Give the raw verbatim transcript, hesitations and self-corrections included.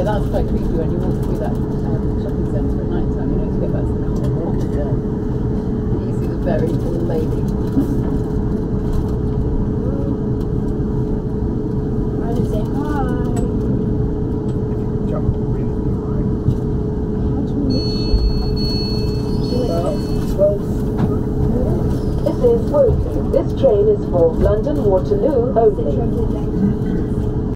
Yeah, that's quite creepy when you walk through that um, shopping centre at night time, you know, to get back to the car. Yeah. You see the very old lady. I want to say hi. Jump really high. How do we miss you? Well, well, This is W O K. This train is for London Waterloo only.